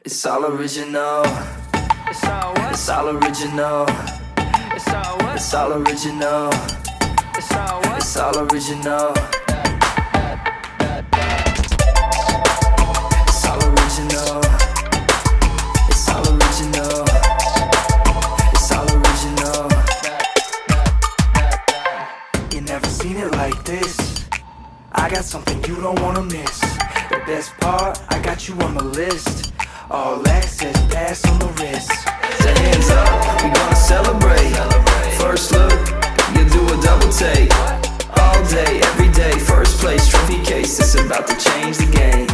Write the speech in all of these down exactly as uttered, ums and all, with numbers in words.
It's all original. It's all what? It's all original. It's all what? It's all original. It's all what? It's all original. It's all original. It's all original. It's all original. You never seen it like this. I got something you don't wanna miss. The best part, I got you on the list. All access, pass on the wrist. So hands up, we gonna celebrate. First look, you do a double take. All day, every day, first place, trophy case. It's about to change the game.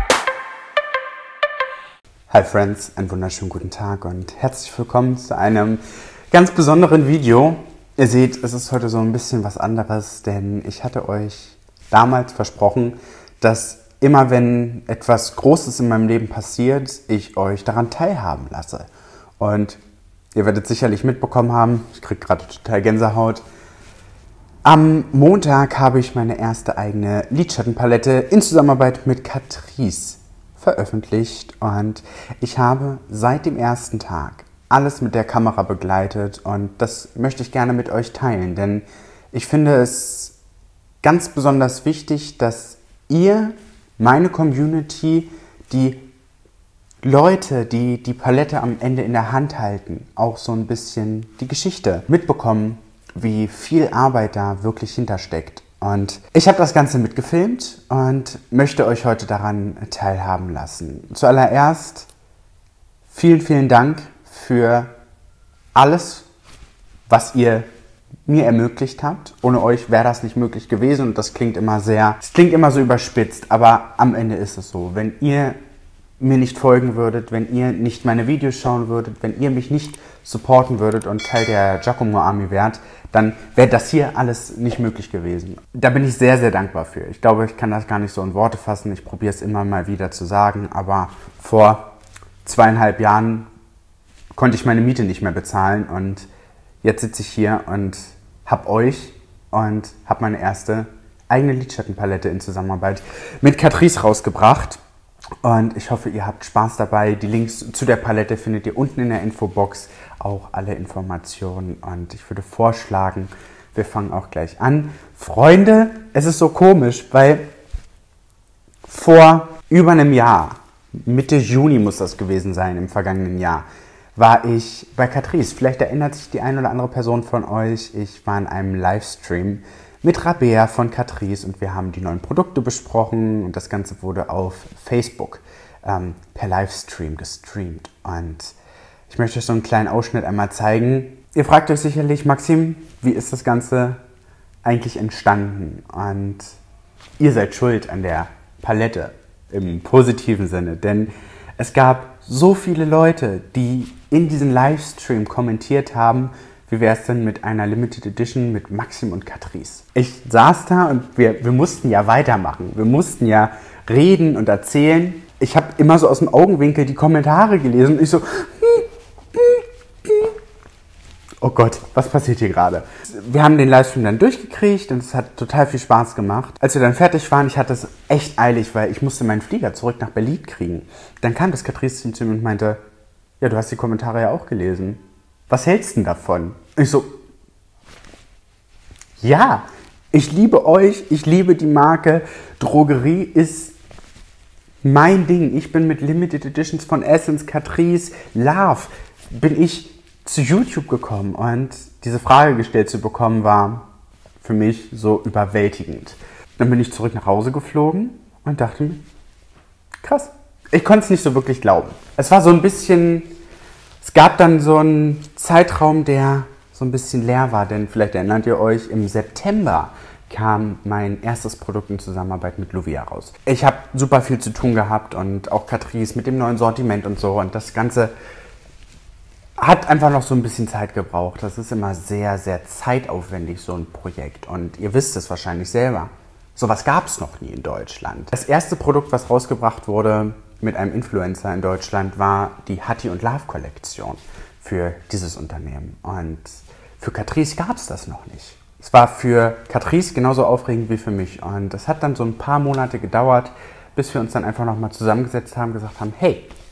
Hi Friends, einen wunderschönen guten Tag und herzlich willkommen zu einem ganz besonderen Video. Ihr seht, es ist heute so ein bisschen was anderes, denn ich hatte euch damals versprochen, dass immer wenn etwas Großes in meinem Leben passiert, ich euch daran teilhaben lasse. Und ihr werdet sicherlich mitbekommen haben, ich kriege gerade total Gänsehaut, am Montag habe ich meine erste eigene Lidschattenpalette in Zusammenarbeit mit Catrice veröffentlicht und ich habe seit dem ersten Tag alles mit der Kamera begleitet und das möchte ich gerne mit euch teilen, denn ich finde es ganz besonders wichtig, dass ihr, meine Community, die Leute, die die Palette am Ende in der Hand halten, auch so ein bisschen die Geschichte mitbekommen, wie viel Arbeit da wirklich hintersteckt. Und ich habe das Ganze mitgefilmt und möchte euch heute daran teilhaben lassen. Zuallererst vielen, vielen Dank für alles, was ihr mir ermöglicht habt. Ohne euch wäre das nicht möglich gewesen und das klingt immer sehr, es klingt immer so überspitzt, aber am Ende ist es so. Wenn ihr mir nicht folgen würdet, wenn ihr nicht meine Videos schauen würdet, wenn ihr mich nicht supporten würdet und Teil der Giacomo Army wärt, dann wäre das hier alles nicht möglich gewesen. Da bin ich sehr, sehr dankbar für. Ich glaube, ich kann das gar nicht so in Worte fassen. Ich probiere es immer mal wieder zu sagen, aber vor zweieinhalb Jahren konnte ich meine Miete nicht mehr bezahlen und jetzt sitze ich hier und habe euch und habe meine erste eigene Lidschattenpalette in Zusammenarbeit mit Catrice rausgebracht. Und ich hoffe, ihr habt Spaß dabei. Die Links zu der Palette findet ihr unten in der Infobox, auch alle Informationen. Und ich würde vorschlagen, wir fangen auch gleich an. Freunde, es ist so komisch, weil vor über einem Jahr, Mitte Juni muss das gewesen sein, im vergangenen Jahr, war ich bei Catrice. Vielleicht erinnert sich die eine oder andere Person von euch. Ich war in einem Livestream mit Rabea von Catrice und wir haben die neuen Produkte besprochen und das Ganze wurde auf Facebook ähm, per Livestream gestreamt. Und ich möchte euch so einen kleinen Ausschnitt einmal zeigen. Ihr fragt euch sicherlich, Maxim, wie ist das Ganze eigentlich entstanden? Und ihr seid schuld an der Palette im positiven Sinne, denn es gab so viele Leute, die in diesem Livestream kommentiert haben, wie wäre es denn mit einer Limited Edition mit Maxim und Catrice. Ich saß da und wir, wir mussten ja weitermachen. Wir mussten ja reden und erzählen. Ich habe immer so aus dem Augenwinkel die Kommentare gelesen und ich so, oh Gott, was passiert hier gerade? Wir haben den Livestream dann durchgekriegt und es hat total viel Spaß gemacht. Als wir dann fertig waren, ich hatte es echt eilig, weil ich musste meinen Flieger zurück nach Berlin kriegen. Dann kam das Catrice-Team zu mir und meinte, ja, du hast die Kommentare ja auch gelesen. Was hältst du denn davon? Ich so, ja, ich liebe euch, ich liebe die Marke. Drogerie ist mein Ding. Ich bin mit Limited Editions von Essence, Catrice, Love, bin ich zu YouTube gekommen und diese Frage gestellt zu bekommen war für mich so überwältigend. Dann bin ich zurück nach Hause geflogen und dachte mir, krass. Ich konnte es nicht so wirklich glauben. Es war so ein bisschen, es gab dann so einen Zeitraum, der so ein bisschen leer war, denn vielleicht erinnert ihr euch, im September kam mein erstes Produkt in Zusammenarbeit mit Luvia raus. Ich habe super viel zu tun gehabt und auch Catrice mit dem neuen Sortiment und so und das Ganze hat einfach noch so ein bisschen Zeit gebraucht. Das ist immer sehr, sehr zeitaufwendig, so ein Projekt. Und ihr wisst es wahrscheinlich selber. Sowas gab es noch nie in Deutschland. Das erste Produkt, was rausgebracht wurde mit einem Influencer in Deutschland, war die Hatti und Love Kollektion für dieses Unternehmen. Und für Catrice gab es das noch nicht. Es war für Catrice genauso aufregend wie für mich. Und es hat dann so ein paar Monate gedauert, bis wir uns dann einfach nochmal zusammengesetzt haben, gesagt haben, hey,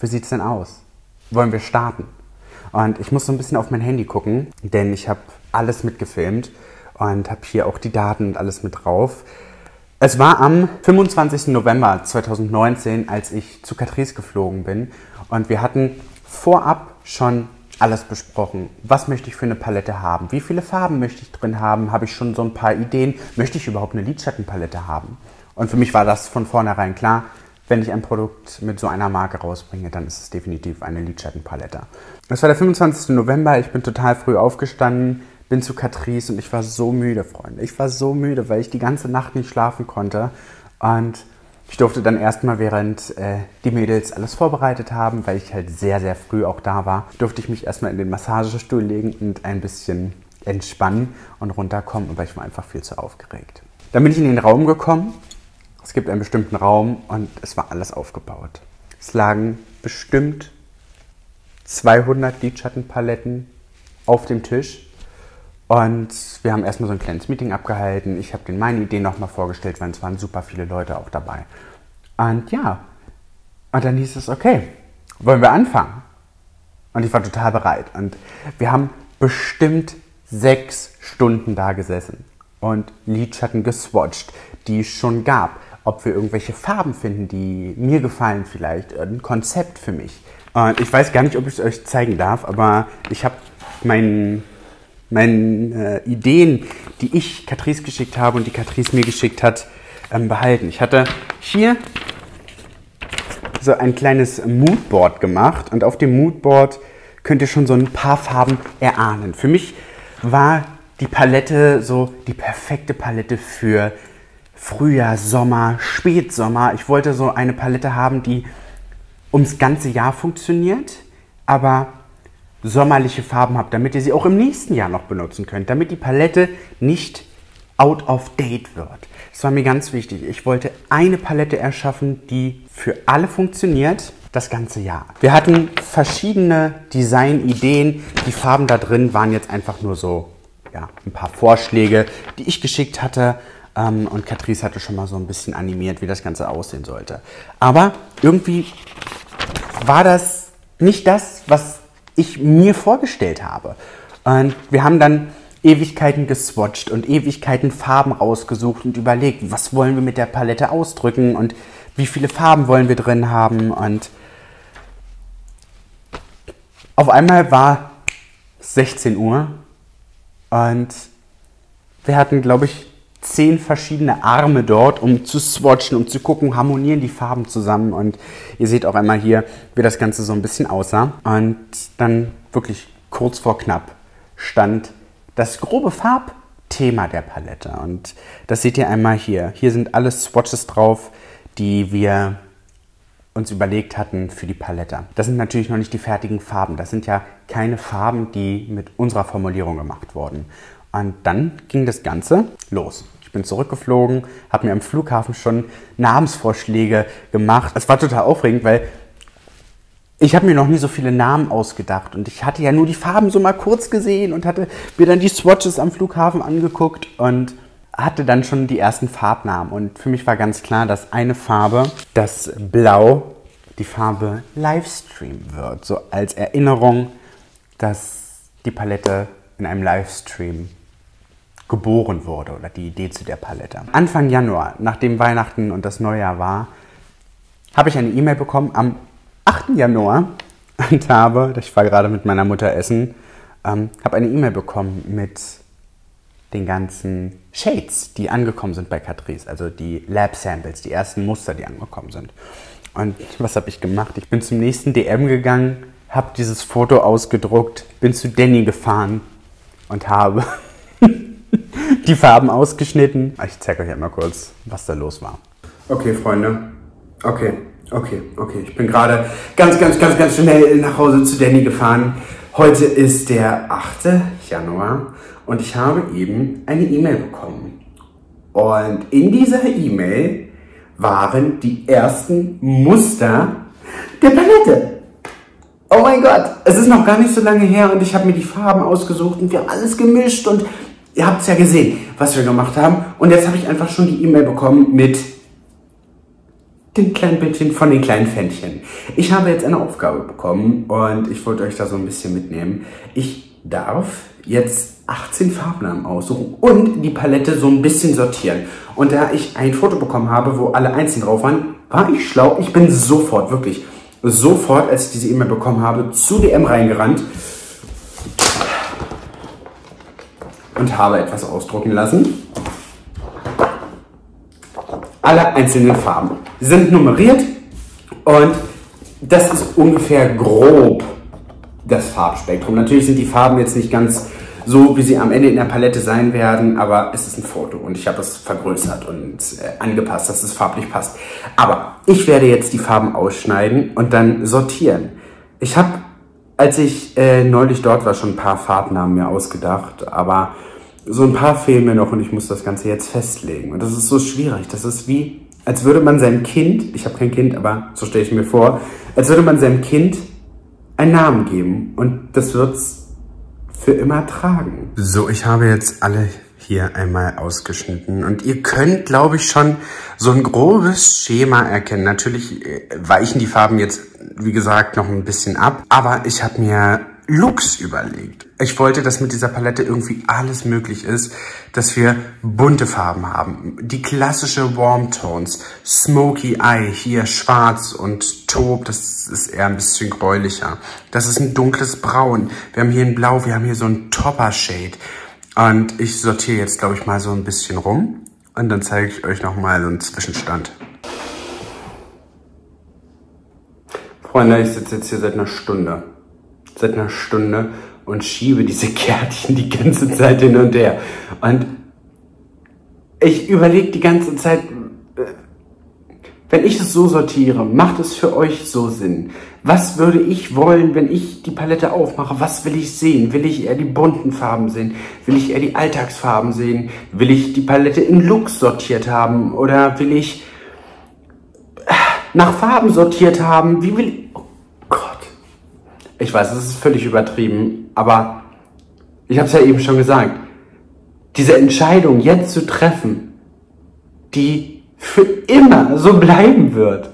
wie sieht es denn aus? Wollen wir starten? Und ich muss so ein bisschen auf mein Handy gucken, denn ich habe alles mitgefilmt und habe hier auch die Daten und alles mit drauf. Es war am fünfundzwanzigsten November zweitausendneunzehn, als ich zu Catrice geflogen bin und wir hatten vorab schon alles besprochen. Was möchte ich für eine Palette haben? Wie viele Farben möchte ich drin haben? Habe ich schon so ein paar Ideen? Möchte ich überhaupt eine Lidschattenpalette haben? Und für mich war das von vornherein klar, wenn ich ein Produkt mit so einer Marke rausbringe, dann ist es definitiv eine Lidschattenpalette. Es war der fünfundzwanzigste November, ich bin total früh aufgestanden, bin zu Catrice und ich war so müde, Freunde. Ich war so müde, weil ich die ganze Nacht nicht schlafen konnte. Und ich durfte dann erstmal, während äh, die Mädels alles vorbereitet haben, weil ich halt sehr, sehr früh auch da war, durfte ich mich erstmal in den Massagestuhl legen und ein bisschen entspannen und runterkommen, aber ich war einfach viel zu aufgeregt. Dann bin ich in den Raum gekommen. Es gibt einen bestimmten Raum und es war alles aufgebaut. Es lagen bestimmt zweihundert Lidschattenpaletten auf dem Tisch und wir haben erstmal so ein kleines Meeting abgehalten. Ich habe denen meine Ideen nochmal vorgestellt, weil es waren super viele Leute auch dabei. Und ja, und dann hieß es, okay, wollen wir anfangen? Und ich war total bereit und wir haben bestimmt sechs Stunden da gesessen und Lidschatten geswatcht, die es schon gab. Ob wir irgendwelche Farben finden, die mir gefallen vielleicht, ein Konzept für mich. Und ich weiß gar nicht, ob ich es euch zeigen darf, aber ich habe meinen meine äh, Ideen, die ich Catrice geschickt habe und die Catrice mir geschickt hat, ähm, behalten. Ich hatte hier so ein kleines Moodboard gemacht und auf dem Moodboard könnt ihr schon so ein paar Farben erahnen. Für mich war die Palette so die perfekte Palette für Frühjahr, Sommer, Spätsommer. Ich wollte so eine Palette haben, die ums ganze Jahr funktioniert, aber sommerliche Farben habt, damit ihr sie auch im nächsten Jahr noch benutzen könnt, damit die Palette nicht out of date wird. Das war mir ganz wichtig. Ich wollte eine Palette erschaffen, die für alle funktioniert, das ganze Jahr. Wir hatten verschiedene Designideen. Die Farben da drin waren jetzt einfach nur so, ja, ein paar Vorschläge, die ich geschickt hatte. Um, und Catrice hatte schon mal so ein bisschen animiert, wie das Ganze aussehen sollte. Aber irgendwie war das nicht das, was ich mir vorgestellt habe. Und wir haben dann Ewigkeiten geswatcht und Ewigkeiten Farben rausgesucht und überlegt, was wollen wir mit der Palette ausdrücken und wie viele Farben wollen wir drin haben. Und auf einmal war es sechzehn Uhr und wir hatten, glaube ich, zehn verschiedene Arme dort, um zu swatchen, um zu gucken, harmonieren die Farben zusammen. Und ihr seht auch einmal hier, wie das Ganze so ein bisschen aussah. Und dann wirklich kurz vor knapp stand das grobe Farbthema der Palette. Und das seht ihr einmal hier. Hier sind alle Swatches drauf, die wir uns überlegt hatten für die Palette. Das sind natürlich noch nicht die fertigen Farben. Das sind ja keine Farben, die mit unserer Formulierung gemacht wurden. Und dann ging das Ganze los. Ich bin zurückgeflogen, habe mir am Flughafen schon Namensvorschläge gemacht. Es war total aufregend, weil ich habe mir noch nie so viele Namen ausgedacht. Und ich hatte ja nur die Farben so mal kurz gesehen und hatte mir dann die Swatches am Flughafen angeguckt und hatte dann schon die ersten Farbnamen. Und für mich war ganz klar, dass eine Farbe, das Blau, die Farbe Livestream wird. So als Erinnerung, dass die Palette in einem Livestream geboren wurde oder die Idee zu der Palette. Anfang Januar, nachdem Weihnachten und das Neujahr war, habe ich eine E-Mail bekommen am achten Januar und habe, ich war gerade mit meiner Mutter essen, ähm, habe eine E-Mail bekommen mit den ganzen Shades, die angekommen sind bei Catrice, also die Lab Samples, die ersten Muster, die angekommen sind. Und was habe ich gemacht? Ich bin zum nächsten D M gegangen, habe dieses Foto ausgedruckt, bin zu Danny gefahren und habe die Farben ausgeschnitten. Ich zeige euch einmal kurz, was da los war. Okay, Freunde. Okay, okay, okay. Ich bin gerade ganz, ganz, ganz, ganz schnell nach Hause zu Danny gefahren. Heute ist der achte Januar und ich habe eben eine E-Mail bekommen. Und in dieser E-Mail waren die ersten Muster der Palette. Oh mein Gott, es ist noch gar nicht so lange her und ich habe mir die Farben ausgesucht und wir haben alles gemischt und ihr habt es ja gesehen, was wir gemacht haben. Und jetzt habe ich einfach schon die E-Mail bekommen mit den kleinen Bildchen von den kleinen Fännchen. Ich habe jetzt eine Aufgabe bekommen und ich wollte euch da so ein bisschen mitnehmen. Ich darf jetzt achtzehn Farbnamen aussuchen und die Palette so ein bisschen sortieren. Und da ich ein Foto bekommen habe, wo alle einzeln drauf waren, war ich schlau. Ich bin sofort, wirklich sofort, als ich diese E-Mail bekommen habe, zu D M reingerannt und habe etwas ausdrucken lassen. Alle einzelnen Farben sind nummeriert und das ist ungefähr grob das Farbspektrum. Natürlich sind die Farben jetzt nicht ganz so, wie sie am Ende in der Palette sein werden, aber es ist ein Foto und ich habe es vergrößert und äh, angepasst, dass es farblich passt. Aber ich werde jetzt die Farben ausschneiden und dann sortieren. Ich habe, als ich äh, neulich dort war, schon ein paar Farbnamen mir ausgedacht, aber so ein paar fehlen mir noch und ich muss das Ganze jetzt festlegen. Und das ist so schwierig. Das ist wie, als würde man seinem Kind, ich habe kein Kind, aber so stelle ich mir vor, als würde man seinem Kind einen Namen geben und das wird's für immer tragen. So, ich habe jetzt alle hier einmal ausgeschnitten und ihr könnt, glaube ich, schon so ein grobes Schema erkennen. Natürlich weichen die Farben jetzt, wie gesagt, noch ein bisschen ab, aber ich habe mir Looks überlegt. Ich wollte, dass mit dieser Palette irgendwie alles möglich ist, dass wir bunte Farben haben. Die klassische Warm Tones, Smoky Eye, hier schwarz und Taupe, das ist eher ein bisschen gräulicher. Das ist ein dunkles Braun. Wir haben hier ein Blau, wir haben hier so ein Topper Shade. Und ich sortiere jetzt, glaube ich, mal so ein bisschen rum. Und dann zeige ich euch nochmal so einen Zwischenstand. Freunde, ich sitze jetzt hier seit einer Stunde. Seit einer Stunde und schiebe diese Kärtchen die ganze Zeit hin und her. Und ich überlege die ganze Zeit, wenn ich es so sortiere, macht es für euch so Sinn? Was würde ich wollen, wenn ich die Palette aufmache? Was will ich sehen? Will ich eher die bunten Farben sehen? Will ich eher die Alltagsfarben sehen? Will ich die Palette in Looks sortiert haben? Oder will ich nach Farben sortiert haben? Wie will ich... Ich weiß, es ist völlig übertrieben, aber ich habe es ja eben schon gesagt, diese Entscheidung jetzt zu treffen, die für immer so bleiben wird.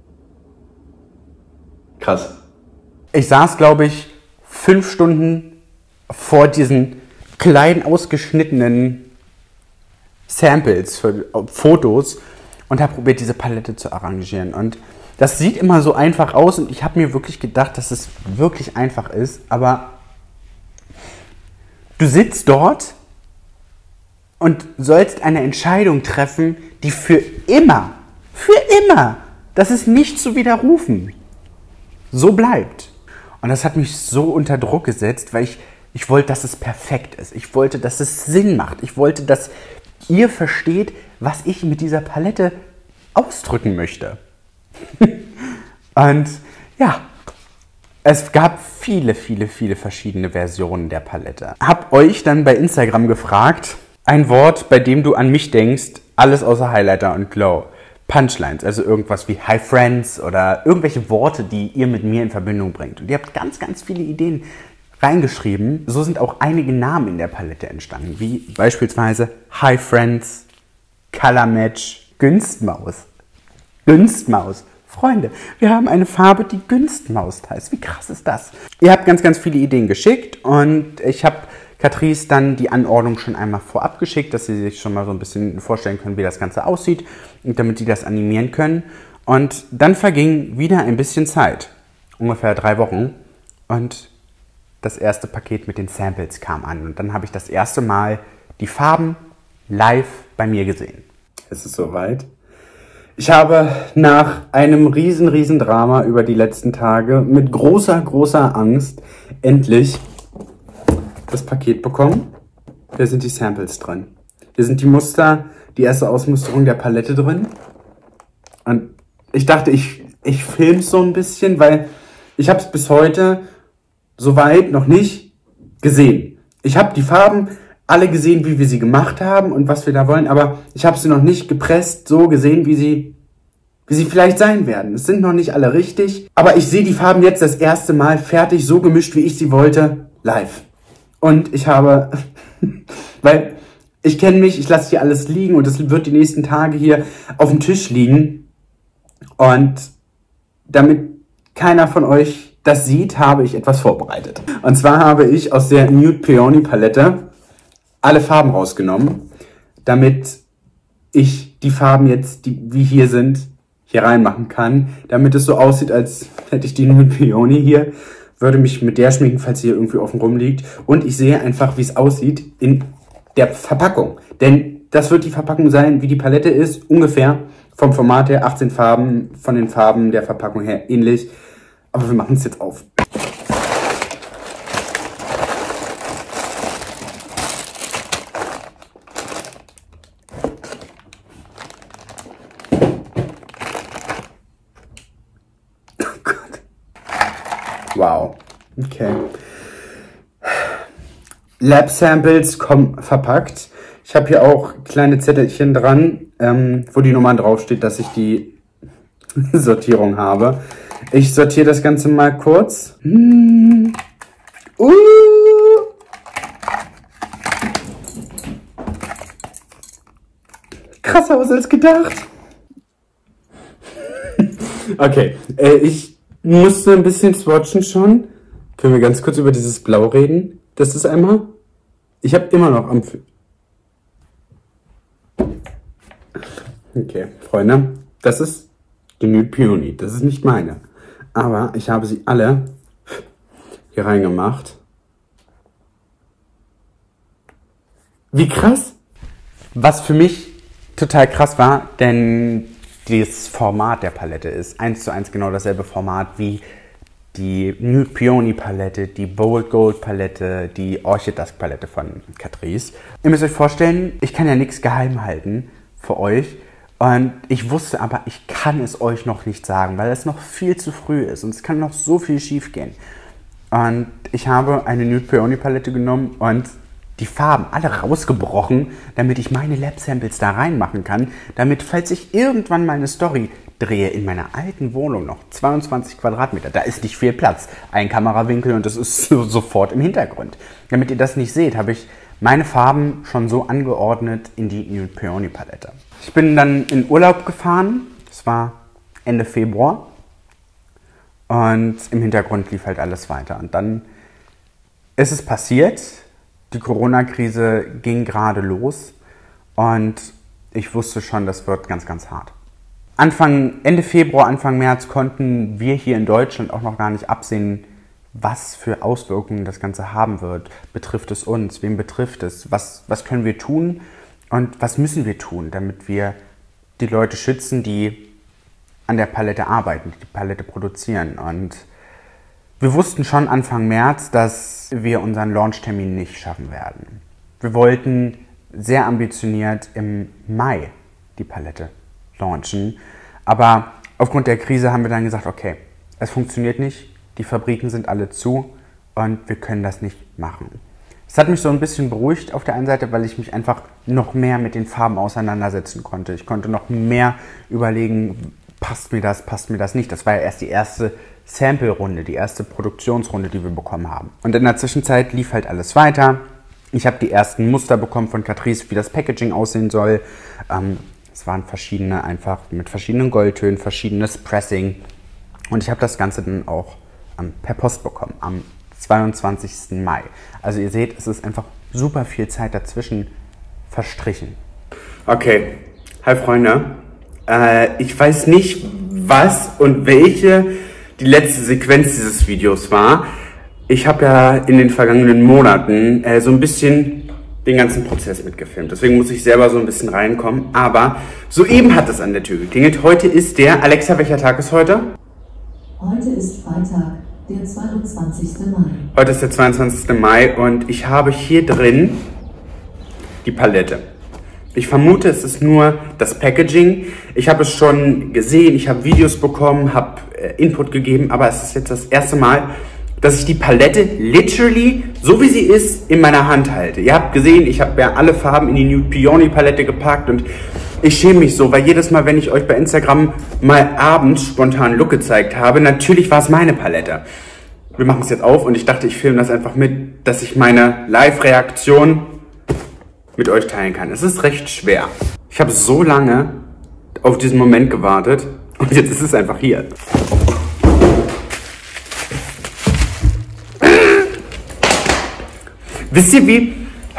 Krass. Ich saß, glaube ich, fünf Stunden vor diesen kleinen ausgeschnittenen Samples für Fotos und habe probiert, diese Palette zu arrangieren. Und das sieht immer so einfach aus und ich habe mir wirklich gedacht, dass es wirklich einfach ist, aber du sitzt dort und sollst eine Entscheidung treffen, die für immer, für immer, das ist nicht zu widerrufen, so bleibt. Und das hat mich so unter Druck gesetzt, weil ich, ich wollte, dass es perfekt ist. Ich wollte, dass es Sinn macht. Ich wollte, dass ihr versteht, was ich mit dieser Palette ausdrücken möchte. Und ja, es gab viele, viele, viele verschiedene Versionen der Palette. Hab euch dann bei Instagram gefragt, ein Wort, bei dem du an mich denkst, alles außer Highlighter und Glow. Punchlines, also irgendwas wie Hi Friends oder irgendwelche Worte, die ihr mit mir in Verbindung bringt. Und ihr habt ganz, ganz viele Ideen reingeschrieben. So sind auch einige Namen in der Palette entstanden, wie beispielsweise Hi Friends, Color Match, Günstmaus. Günstmaus. Freunde, wir haben eine Farbe, die Günstmaus heißt. Wie krass ist das? Ihr habt ganz, ganz viele Ideen geschickt und ich habe Catrice dann die Anordnung schon einmal vorab geschickt, dass sie sich schon mal so ein bisschen vorstellen können, wie das Ganze aussieht und damit die das animieren können. Und dann verging wieder ein bisschen Zeit, ungefähr drei Wochen und das erste Paket mit den Samples kam an und dann habe ich das erste Mal die Farben live bei mir gesehen. Es ist soweit. Ich habe nach einem riesen, riesen Drama über die letzten Tage mit großer, großer Angst endlich das Paket bekommen. Hier sind die Samples drin. Hier sind die Muster, die erste Ausmusterung der Palette drin. Und ich dachte, ich, ich filme es so ein bisschen, weil ich habe es bis heute soweit noch nicht gesehen. Ich habe die Farben alle gesehen, wie wir sie gemacht haben und was wir da wollen, aber ich habe sie noch nicht gepresst, so gesehen, wie sie, wie sie vielleicht sein werden. Es sind noch nicht alle richtig, aber ich sehe die Farben jetzt das erste Mal fertig, so gemischt, wie ich sie wollte, live. Und ich habe, weil ich kenne mich, ich lasse hier alles liegen und es wird die nächsten Tage hier auf dem Tisch liegen. Und damit keiner von euch das sieht, habe ich etwas vorbereitet. Und zwar habe ich aus der Nude Peony Palette alle Farben rausgenommen, damit ich die Farben jetzt, die wie hier sind, hier reinmachen kann, damit es so aussieht, als hätte ich die Nude Peony hier. Würde mich mit der schminken, falls sie hier irgendwie offen rumliegt. Und ich sehe einfach, wie es aussieht in der Verpackung. Denn das wird die Verpackung sein, wie die Palette ist, ungefähr vom Format her, achtzehn Farben, von den Farben der Verpackung her ähnlich. Aber wir machen es jetzt auf. Oh Gott. Wow. Okay. Lab Samples kommen verpackt. Ich habe hier auch kleine Zettelchen dran, ähm, wo die Nummer draufsteht, dass ich die Sortierung habe. Ich sortiere das Ganze mal kurz. Hm. Uh. Krasser aus als gedacht. Okay, äh, ich musste ein bisschen swatchen schon. Können wir ganz kurz über dieses Blau reden? Das ist einmal. Ich habe immer noch am... Okay, Freunde, das ist die Nude Peony. Das ist nicht meine. Aber ich habe sie alle hier reingemacht. Wie krass! Was für mich total krass war, denn das Format der Palette ist eins zu eins genau dasselbe Format wie die Nude Peony Palette, die Bold Gold Palette, die Orchid Dusk Palette von Catrice. Ihr müsst euch vorstellen, ich kann ja nichts geheim halten für euch. Und ich wusste aber, ich kann es euch noch nicht sagen, weil es noch viel zu früh ist und es kann noch so viel schief gehen. Und ich habe eine Nude Peony Palette genommen und die Farben alle rausgebrochen, damit ich meine Lab Samples da reinmachen kann, damit, falls ich irgendwann mal eine Story drehe in meiner alten Wohnung, noch zweiundzwanzig Quadratmeter, da ist nicht viel Platz, ein Kamerawinkel und das ist so, sofort im Hintergrund. Damit ihr das nicht seht, habe ich meine Farben schon so angeordnet in die Nude Peony Palette. Ich bin dann in Urlaub gefahren, das war Ende Februar und im Hintergrund lief halt alles weiter. Und dann ist es passiert, die Corona-Krise ging gerade los und ich wusste schon, das wird ganz, ganz hart. Anfang, Ende Februar, Anfang März konnten wir hier in Deutschland auch noch gar nicht absehen, was für Auswirkungen das Ganze haben wird. Betrifft es uns? Wen betrifft es? Was, was können wir tun? Und was müssen wir tun, damit wir die Leute schützen, die an der Palette arbeiten, die die Palette produzieren? Und wir wussten schon Anfang März, dass wir unseren Launchtermin nicht schaffen werden. Wir wollten sehr ambitioniert im Mai die Palette launchen. Aber aufgrund der Krise haben wir dann gesagt, okay, es funktioniert nicht, die Fabriken sind alle zu und wir können das nicht machen. Es hat mich so ein bisschen beruhigt auf der einen Seite, weil ich mich einfach noch mehr mit den Farben auseinandersetzen konnte. Ich konnte noch mehr überlegen, passt mir das, passt mir das nicht. Das war ja erst die erste Sample-Runde, die erste Produktionsrunde, die wir bekommen haben. Und in der Zwischenzeit lief halt alles weiter. Ich habe die ersten Muster bekommen von Catrice, wie das Packaging aussehen soll. Ähm, es waren verschiedene, einfach mit verschiedenen Goldtönen, verschiedenes Pressing. Und ich habe das Ganze dann auch ähm, per Post bekommen, am zweiundzwanzigsten Mai. Also ihr seht, es ist einfach super viel Zeit dazwischen verstrichen. Okay, hi Freunde. Äh, ich weiß nicht, was und welche die letzte Sequenz dieses Videos war. Ich habe ja in den vergangenen Monaten äh, so ein bisschen den ganzen Prozess mitgefilmt. Deswegen muss ich selber so ein bisschen reinkommen. Aber soeben hat es an der Tür geklingelt. Heute ist der... Alexa, welcher Tag ist heute? Heute ist Freitag, der zweiundzwanzigste Mai. Heute ist der zweiundzwanzigste Mai und ich habe hier drin die Palette. Ich vermute, es ist nur das Packaging. Ich habe es schon gesehen, ich habe Videos bekommen, habe äh, Input gegeben, aber es ist jetzt das erste Mal, dass ich die Palette literally, so wie sie ist, in meiner Hand halte. Ihr habt gesehen, ich habe ja alle Farben in die Nude Peony Palette gepackt und ich schäme mich so, weil jedes Mal, wenn ich euch bei Instagram mal abends spontan Look gezeigt habe, natürlich war es meine Palette. Wir machen es jetzt auf und ich dachte, ich filme das einfach mit, dass ich meine Live-Reaktion mit euch teilen kann. Es ist recht schwer. Ich habe so lange auf diesen Moment gewartet Und jetzt ist es einfach hier. Wisst ihr wie?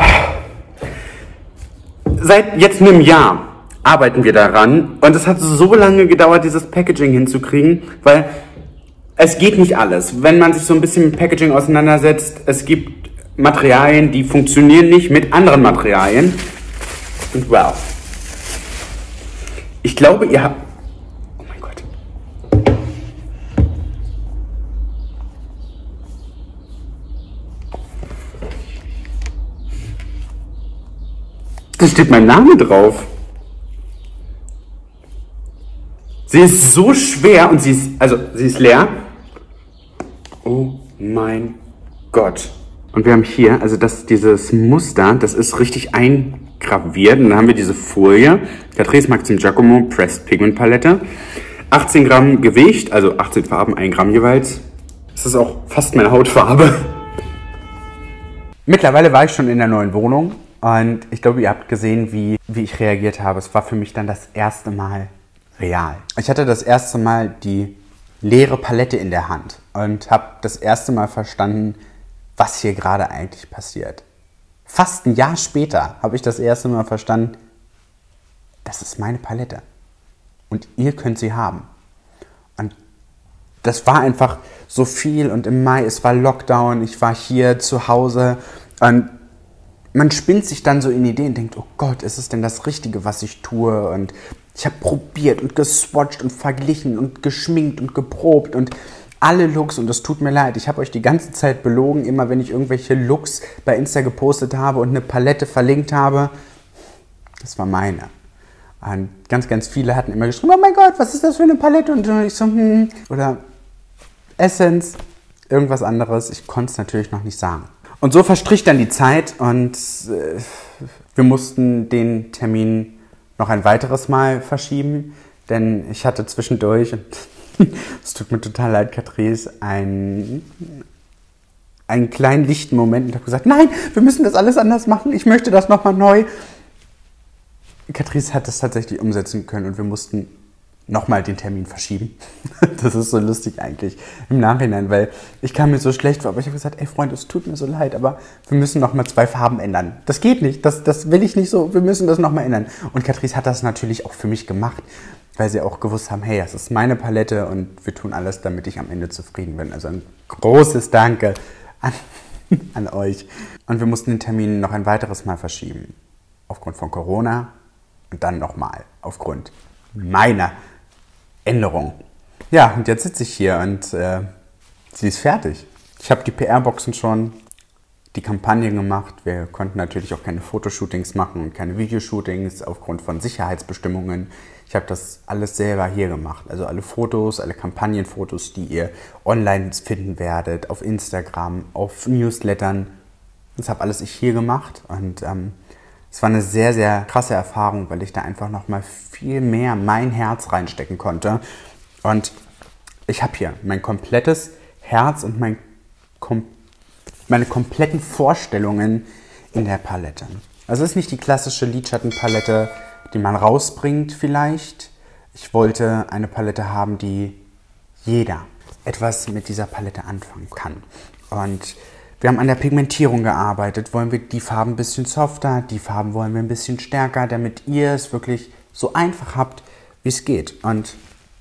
Seit jetzt einem Jahr arbeiten wir daran und es hat so lange gedauert, dieses Packaging hinzukriegen, weil es geht nicht alles. Wenn man sich so ein bisschen mit Packaging auseinandersetzt, es gibt Materialien, die funktionieren nicht mit anderen Materialien. Und wow. Ich glaube, ihr habt... Oh mein Gott. Da steht mein Name drauf. Sie ist so schwer und sie ist, also sie ist leer. Oh mein Gott. Und wir haben hier, also das, dieses Muster, das ist richtig eingraviert. Und dann haben wir diese Folie, Catrice Maxim Giacomo Pressed Pigment Palette. achtzehn Gramm Gewicht, also achtzehn Farben, ein Gramm jeweils. Das ist auch fast meine Hautfarbe. Mittlerweile war ich schon in der neuen Wohnung. Und ich glaube, ihr habt gesehen, wie, wie ich reagiert habe. Es war für mich dann das erste Mal real. Ich hatte das erste Mal die leere Palette in der Hand und habe das erste Mal verstanden, was hier gerade eigentlich passiert. Fast ein Jahr später habe ich das erste Mal verstanden, das ist meine Palette und ihr könnt sie haben. Und das war einfach so viel und im Mai, es war Lockdown, ich war hier zu Hause und man spinnt sich dann so in Ideen und denkt, oh Gott, ist es denn das Richtige, was ich tue? Und ich habe probiert und geswatcht und verglichen und geschminkt und geprobt und alle Looks, und das tut mir leid, ich habe euch die ganze Zeit belogen, immer wenn ich irgendwelche Looks bei Insta gepostet habe und eine Palette verlinkt habe, das war meine. Und ganz, ganz viele hatten immer geschrieben, oh mein Gott, was ist das für eine Palette? Und ich so, hm, oder Essence, irgendwas anderes, ich konnte es natürlich noch nicht sagen. Und so verstrich dann die Zeit und äh, wir mussten den Termin noch ein weiteres Mal verschieben, denn ich hatte zwischendurch, und es tut mir total leid, Catrice, einen, einen kleinen lichten Moment und habe gesagt, nein, wir müssen das alles anders machen, ich möchte das nochmal neu. Catrice hat das tatsächlich umsetzen können und wir mussten nochmal den Termin verschieben. Das ist so lustig eigentlich im Nachhinein, weil ich kam mir so schlecht vor, aber ich habe gesagt, ey Freund, es tut mir so leid, aber wir müssen nochmal zwei Farben ändern. Das geht nicht, das, das will ich nicht so, wir müssen das nochmal ändern. Und Catrice hat das natürlich auch für mich gemacht, weil sie auch gewusst haben, hey, das ist meine Palette und wir tun alles, damit ich am Ende zufrieden bin. Also ein großes Danke an, an euch. Und wir mussten den Termin noch ein weiteres Mal verschieben. Aufgrund von Corona und dann nochmal aufgrund meiner Änderung. Ja, und jetzt sitze ich hier und äh, sie ist fertig. Ich habe die P R-Boxen schon, die Kampagnen gemacht. Wir konnten natürlich auch keine Fotoshootings machen und keine Videoshootings aufgrund von Sicherheitsbestimmungen. Ich habe das alles selber hier gemacht. Also alle Fotos, alle Kampagnenfotos, die ihr online finden werdet, auf Instagram, auf Newslettern. Das habe alles ich hier gemacht und ähm, es war eine sehr, sehr krasse Erfahrung, weil ich da einfach nochmal viel mehr mein Herz reinstecken konnte. Und ich habe hier mein komplettes Herz und mein, kom meine kompletten Vorstellungen in der Palette. Also es ist nicht die klassische Lidschattenpalette, die man rausbringt vielleicht. Ich wollte eine Palette haben, die jeder etwas mit dieser Palette anfangen kann. Und wir haben an der Pigmentierung gearbeitet, wollen wir die Farben ein bisschen softer, die Farben wollen wir ein bisschen stärker, damit ihr es wirklich so einfach habt, wie es geht. Und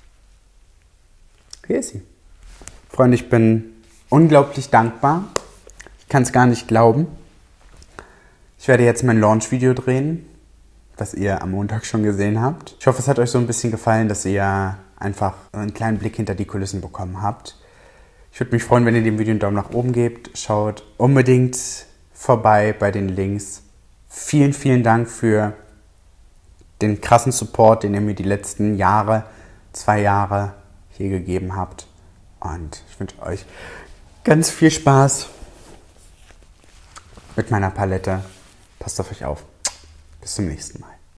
hier ist sie. Freunde, ich bin unglaublich dankbar. Ich kann es gar nicht glauben. Ich werde jetzt mein Launch-Video drehen, was ihr am Montag schon gesehen habt. Ich hoffe, es hat euch so ein bisschen gefallen, dass ihr einfach einen kleinen Blick hinter die Kulissen bekommen habt. Ich würde mich freuen, wenn ihr dem Video einen Daumen nach oben gebt. Schaut unbedingt vorbei bei den Links. Vielen, vielen Dank für den krassen Support, den ihr mir die letzten Jahre, zwei Jahre hier gegeben habt. Und ich wünsche euch ganz viel Spaß mit meiner Palette. Passt auf euch auf. Bis zum nächsten Mal.